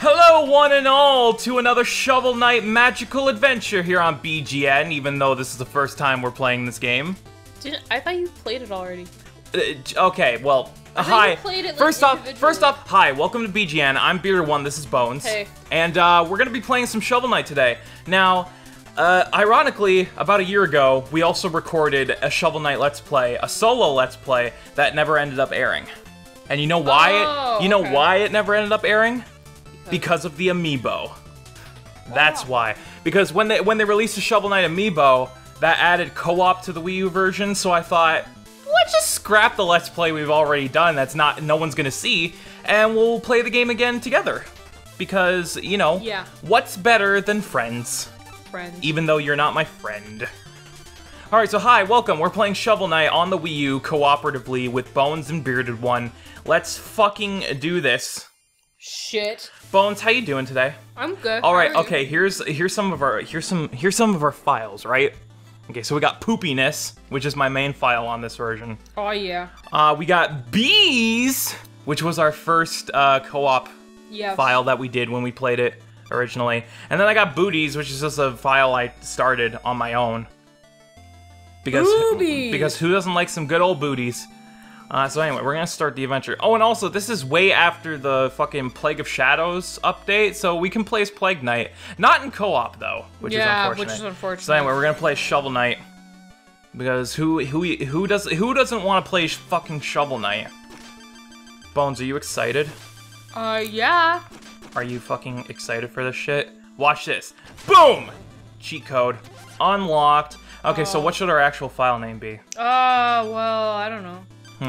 Hello, one and all, to another Shovel Knight magical adventure here on BGN, even though this is the first time we're playing this game. I thought you played it already. Okay, well, hi. You played it, like, first off, hi, welcome to BGN. I'm Bearded1, this is Bones. Hey. And we're gonna be playing some Shovel Knight today. Now, ironically, about a year ago, we also recorded a Shovel Knight Let's Play, a solo Let's Play, that never ended up airing. And you know why why it never ended up airing? Because of the amiibo. That's why. Because when they released the Shovel Knight amiibo, that added co-op to the Wii U version, so I thought, let's just scrap the Let's Play we've already done that's no one's gonna see, and we'll play the game again together. Because, you know, what's better than friends? Friends. Even though you're not my friend. Alright, so hi, welcome. We're playing Shovel Knight on the Wii U cooperatively with Bones and Bearded1. Let's fucking do this. Shit. Bones, how you doing today? I'm good. All right, okay. Here's some of our files, right? Okay, so we got Poopiness, which is my main file on this version. Oh yeah. We got Bees, which was our first co-op file that we did when we played it originally, and then I got Booties, which is just a file I started on my own. Because who doesn't like some good old booties? So anyway, we're gonna start the adventure. Oh, and also, this is way after the fucking Plague of Shadows update, so we can play as Plague Knight. Not in co-op, though, which is unfortunate. So anyway, we're gonna play Shovel Knight. Because who doesn't want to play fucking Shovel Knight? Bones, are you excited? Yeah. Are you fucking excited for this shit? Watch this. Boom! Cheat code. Unlocked. Okay, so what should our actual file name be? Well, I don't know.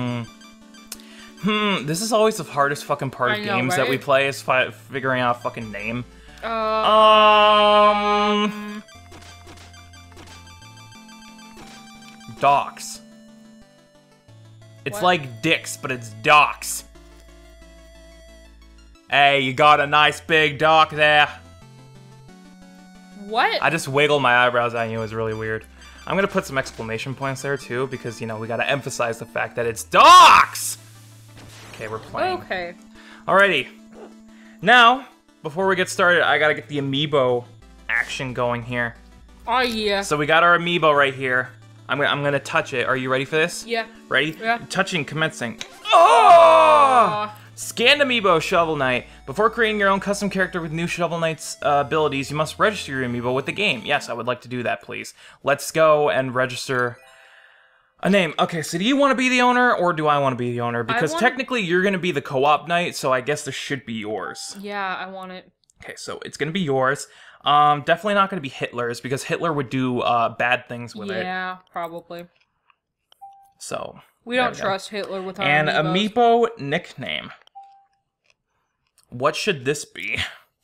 This is always the hardest fucking part of games that we play, is figuring out a fucking name. Docks. It's like dicks, but it's docks. Hey, you got a nice big dock there. What? I just wiggled my eyebrows at you, it was really weird. I'm gonna put some exclamation points there too, because, you know, we gotta emphasize the fact that it's docks! Okay, we're playing. Okay. Alrighty. Now, before we get started, I gotta get the amiibo action going here. Oh yeah. So we got our amiibo right here. I'm gonna touch it. Are you ready for this? Yeah. Ready? Yeah. Touching, commencing. Oh! Scanned amiibo, Shovel Knight. Before creating your own custom character with new Shovel Knight's abilities, you must register your amiibo with the game. Yes, I would like to do that, please. Let's go and register a name. Okay, so do you want to be the owner, or do I want to be the owner? Because technically you're going to be the co-op knight, so I guess this should be yours. Yeah, I want it. Okay, so it's going to be yours. Definitely not going to be Hitler's, because Hitler would do bad things with it. Yeah, probably. So we don't trust Hitler with our And amiibos. amiibo nickname. What should this be?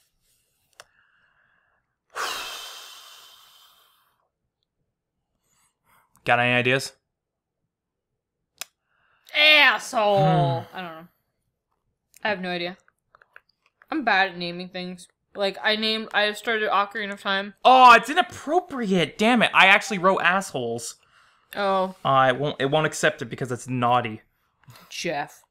Got any ideas? Asshole! I don't know. I have no idea. I'm bad at naming things. Like, I started Ocarina of Time. Oh, it's inappropriate! Damn it, I actually wrote assholes. Oh. It won't accept it because it's naughty. Jeff.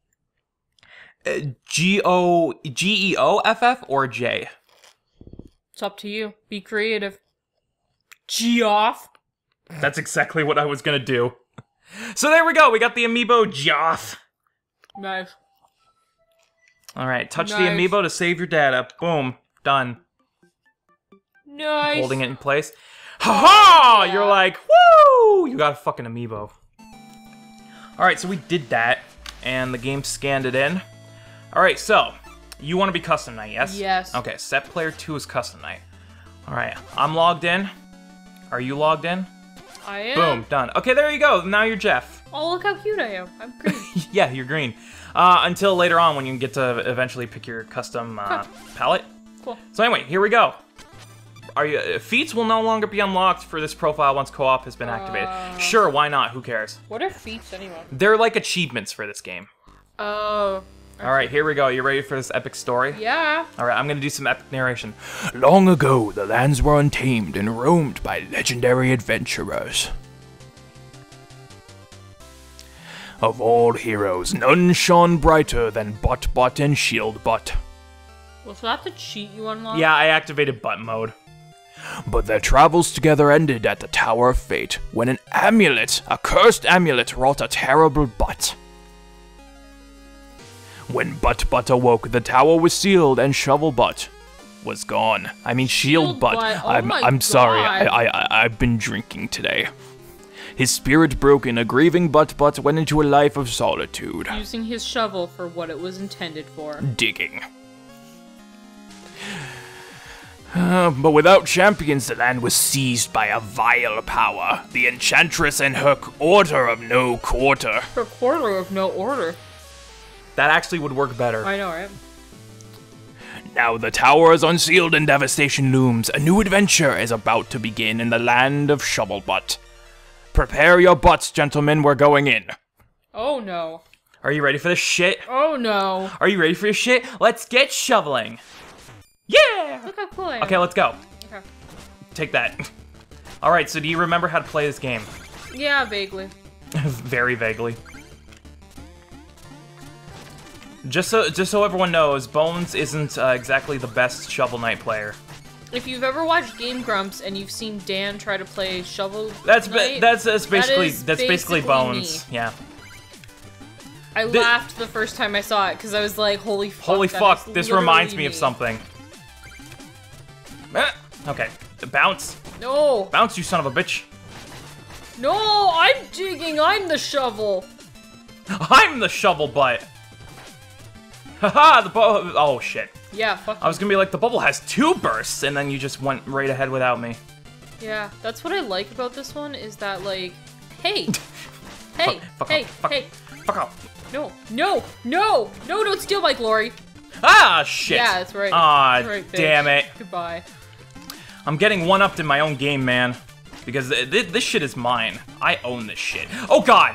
Geoff or J? It's up to you. Be creative. Geoff. That's exactly what I was gonna do. So there we go, we got the amiibo Geoff. Nice. Alright, touch the amiibo to save your data. Boom. Done. Nice. Holding it in place. Ha-ha! Yeah. You're like, woo! You got a fucking amiibo. Alright, so we did that, and the game scanned it in. Alright, so, you want to be Custom Knight, yes? Yes. Okay, set player 2 is Custom Knight. Alright, I'm logged in. Are you logged in? I am. Boom, done. Okay, there you go. Now you're Jeff. Oh, look how cute I am. I'm green. Yeah, you're green. Until later on when you get to eventually pick your custom palette. Cool. So anyway, here we go. Feats will no longer be unlocked for this profile once co-op has been activated. Sure, why not? Who cares? What are feats anyway? They're like achievements for this game. Oh. Alright, here we go. You ready for this epic story? Yeah. Alright, I'm gonna do some epic narration. Long ago, the lands were untamed and roamed by legendary adventurers. Of all heroes, none shone brighter than Bot-Bot and Shield-Bot. Well, so that's a cheat you unlock? Yeah, I activated butt mode. But their travels together ended at the Tower of Fate, when an amulet, a cursed amulet, wrought a terrible butt. When Butt awoke, the tower was sealed and Shovel Butt was gone. I mean, Shield Butt. Oh I'm sorry, I've been drinking today. His spirit broken, a grieving Butt went into a life of solitude. Using his shovel for what it was intended for. Digging. But without champions, the land was seized by a vile power. The Enchantress and her Order of No Quarter. Her Quarter of No Order. That actually would work better. I know, right? Now the tower is unsealed and devastation looms. A new adventure is about to begin in the land of Shovel Butt. Prepare your butts, gentlemen, we're going in. Oh no. Are you ready for this shit? Oh no. Are you ready for this shit? Let's get shoveling. Yeah! Look how cool I am. Okay, let's go. Okay. Take that. Alright, so do you remember how to play this game? Yeah, vaguely. Very vaguely. Just so everyone knows, Bones isn't exactly the best Shovel Knight player. If you've ever watched Game Grumps and you've seen Dan try to play Shovel that's Knight, basically Bones. Me. Yeah. I laughed the first time I saw it because I was like, "Holy fuck!" Holy fuck! This reminds me of something. Okay, bounce. No. Bounce, you son of a bitch. No, I'm digging. I'm the shovel. I'm the Shovel Butt. Haha, the bubble. Oh shit. Yeah, fuck. I was gonna be like, the bubble has 2 bursts, and then you just went right ahead without me. Yeah, that's what I like about this one is that like, hey, hey, hey, hey, fuck off. No, don't steal my glory. Ah, shit. Yeah, that's right. Ah, that's right, damn it. Goodbye. I'm getting one-upped in my own game, man. Because this shit is mine. I own this shit. Oh, God.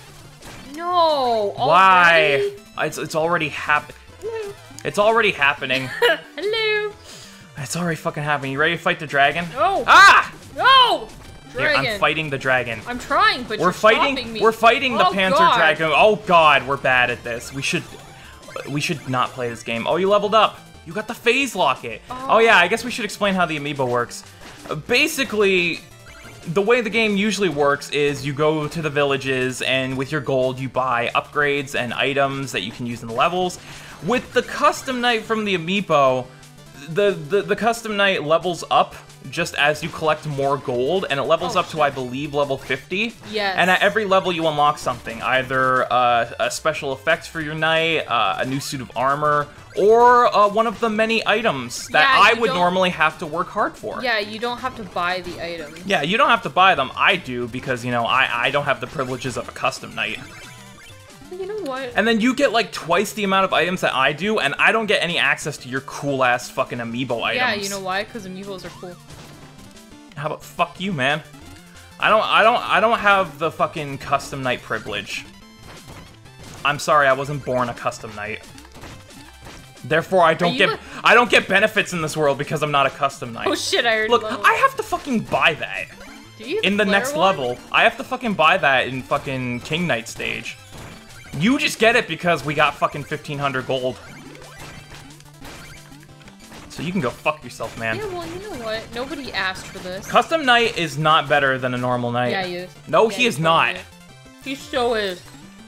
No. Why? It's already happening. It's already happening. Hello. It's already fucking happening. You ready to fight the dragon? No. Ah! No. Dragon. Here, I'm fighting the dragon. I'm trying, but you're stopping me. We're fighting the Panzer God. Dragon. Oh God, we're bad at this. We should not play this game. Oh, you leveled up. You got the phase locket. Oh yeah, I guess we should explain how the amiibo works. Basically, the way the game usually works is you go to the villages and with your gold you buy upgrades and items that you can use in the levels. With the custom knight from the amiibo, the custom knight levels up just as you collect more gold, and it levels up to, I believe, level 50. Yes. And at every level you unlock something, either a special effect for your knight, a new suit of armor, or one of the many items that I would normally have to work hard for. Yeah, you don't have to buy the items. Yeah, you don't have to buy them. I do, because, you know, I don't have the privileges of a custom knight. You know what? And then you get like twice the amount of items that I do, and I don't get any access to your cool ass fucking amiibo items. Yeah, you know why? Because amiibos are cool. How about fuck you, man? I don't have the fucking custom knight privilege. I'm sorry, I wasn't born a custom knight. Therefore, I don't get benefits in this world because I'm not a custom knight. Oh shit! I already Look, I have to fucking buy that. Do you? In the next level, I have to fucking buy that in fucking King Knight stage. You just get it because we got fucking 1,500 gold. So you can go fuck yourself, man. Yeah, well, you know what? Nobody asked for this. Custom Knight is not better than a normal Knight. Yeah, he is. No, yeah, he is not. Is. He so is.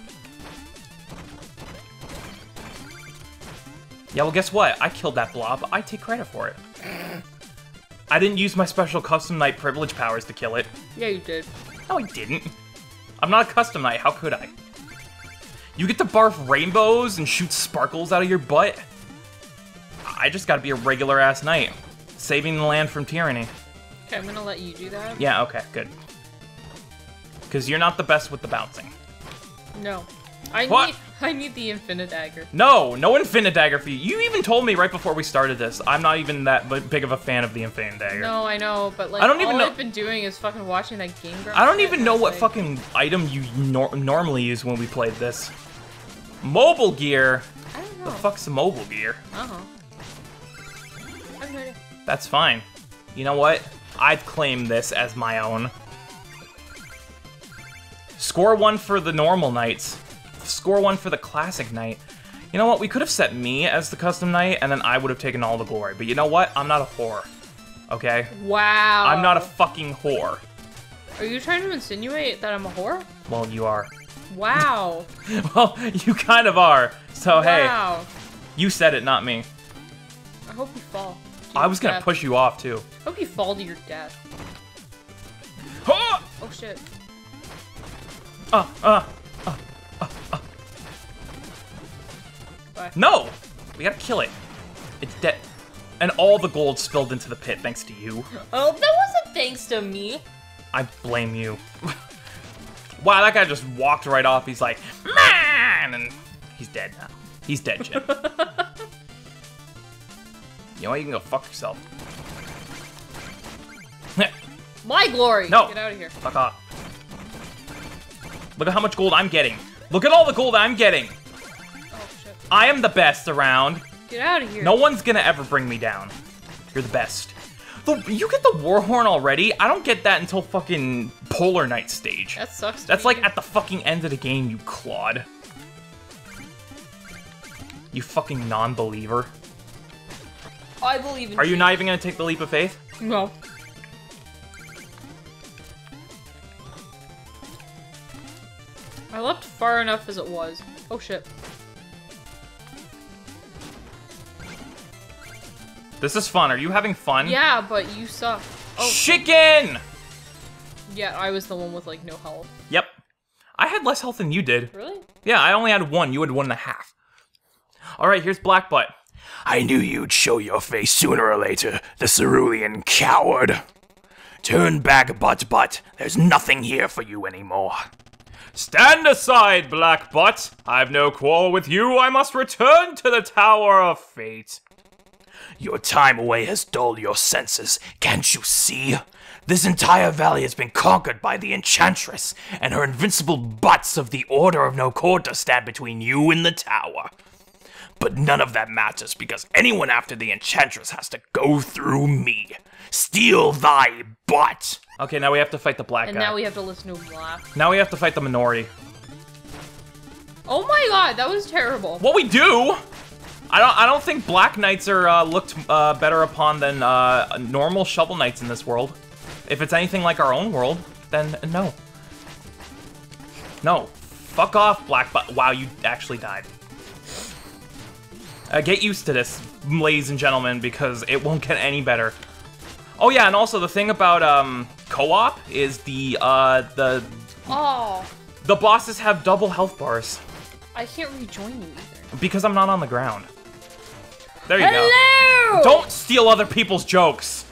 Yeah, well, guess what? I killed that blob. I take credit for it. I didn't use my special Custom Knight privilege powers to kill it. Yeah, you did. No, I didn't. I'm not a Custom Knight. How could I? You get to barf rainbows and shoot sparkles out of your butt? I just gotta be a regular-ass knight. Saving the land from tyranny. Okay, I'm gonna let you do that. Yeah, okay, good. Because you're not the best with the bouncing. No. I need the Infinite Dagger. No Infinite Dagger for you. You even told me right before we started this. I'm not even that big of a fan of the Infinite Dagger. No, I know, but like, I've been doing is fucking watching that Game Grumps. I don't even know what fucking item you normally use when we played this. Mobile gear? I don't know. The fuck's mobile gear? Uh-huh. I'm ready. That's fine. You know what? I'd claim this as my own. Score 1 for the normal knights. Score 1 for the classic knight. You know what? We could have set me as the custom knight, and then I would have taken all the glory. But you know what? I'm not a whore. Okay? Wow. I'm not a fucking whore. Are you trying to insinuate that I'm a whore? Well, you are. Wow. Well, you kind of are. So, Wow. hey, you said it, not me. I hope you fall. I was gonna push you off, too. I hope you fall to your death. Oh, Oh, shit. Bye. No! We gotta kill it. It's dead. And all the gold spilled into the pit thanks to you. Oh, that wasn't thanks to me. I blame you. Wow, that guy just walked right off. He's like, man! And he's dead now. He's dead, Chip. You know what? You can go fuck yourself. My glory! No. Get out of here. Fuck off. Look at how much gold I'm getting. Look at all the gold I'm getting. Oh, shit. I am the best around. Get out of here. No one's gonna ever bring me down. You're the best. You get the Warhorn already? I don't get that until fucking Polar Knight stage. That sucks. That's like at the fucking end of the game, you clod. You fucking non-believer. I believe in Are you not even gonna take the leap of faith? No. I left far enough as it was. Oh shit. This is fun. Are you having fun? Yeah, but you suck. Oh. Chicken! Yeah, I was the one with like no health. Yep. I had less health than you did. Really? Yeah, I only had 1. You had 1.5. Alright, here's Black Butt. I knew you'd show your face sooner or later, the cerulean coward. Turn back, Butt. There's nothing here for you anymore. Stand aside, Black Butt. I've no quarrel with you. I must return to the Tower of Fate. Your time away has dulled your senses, can't you see? This entire valley has been conquered by the Enchantress, and her invincible butts of the Order of No Quarter stand between you and the tower. But none of that matters, because anyone after the Enchantress has to go through me. Steal thy butt! Okay, now we have to fight the black And guy. now we have to listen to him laugh. Now we have to fight the minority. Oh my god, that was terrible. What we do? I don't think Black Knights are looked better upon than normal Shovel Knights in this world. If it's anything like our own world, then no. No. Fuck off, Black Butt. Wow, you actually died. Get used to this, ladies and gentlemen, because it won't get any better. Oh yeah, and also the thing about co-op is the bosses have double health bars. I can't rejoin you either. Because I'm not on the ground. There you Hello! go. Don't steal other people's jokes.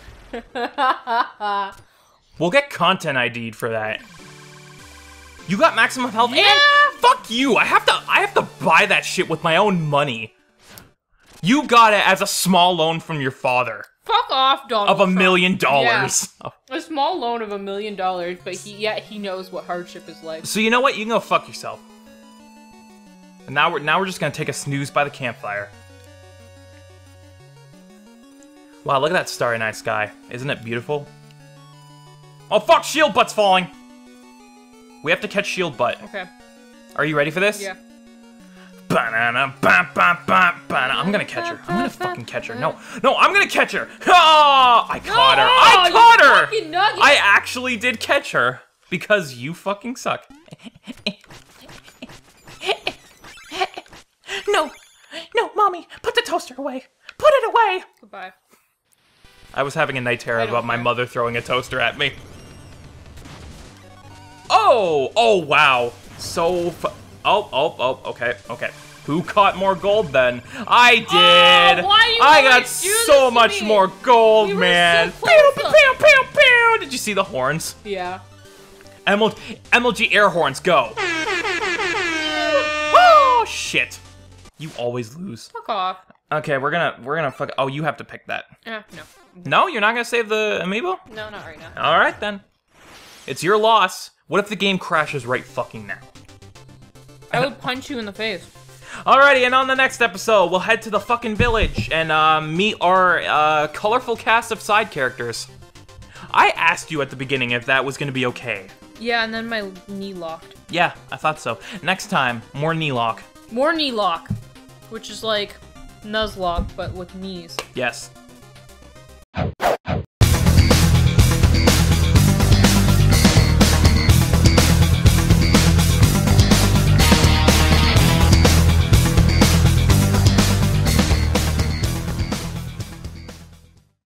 We'll get content ID'd for that. You got maximum health? Yeah. And fuck you. I have to buy that shit with my own money. You got it as a small loan from your father. Fuck off, Donald Of $1 Trump. million. Yeah. A small loan of $1 million, but he knows what hardship is like. So you know what? You can go fuck yourself. And now we're just gonna take a snooze by the campfire. Wow, look at that starry night sky. Isn't it beautiful? Oh fuck, Shield Butt's falling! We have to catch Shield Butt. Okay. Are you ready for this? Yeah. Banana, I'm gonna catch her. I'm gonna fucking catch her. No, I'm gonna catch her! Oh, I caught her! I caught her! Fucking nugget. I actually did catch her. Because you fucking suck. No, Mommy, put the toaster away. Put it away. Goodbye. I was having a night terror I don't about my care. mother throwing a toaster at me. Oh, wow. So, okay. Who caught more gold then? I did. Why you I always got do this so to much me? more gold, We were man. so close. Pew, pew, pew, pew. Did you see the horns? Yeah. MLG air horns, go. Oh, shit. You always lose. Fuck off. Okay, we're gonna fuck. Oh, you have to pick that. No. No, you're not gonna save the amiibo? No, not right now. All right then. It's your loss. What if the game crashes right fucking now? I would punch you in the face. Alrighty, and on the next episode, we'll head to the fucking village and meet our colorful cast of side characters. I asked you at the beginning if that was gonna be okay. Yeah, and then my knee locked. Yeah, I thought so. Next time, more knee lock. More knee lock. which is like Nuzlocke, but with knees. Yes.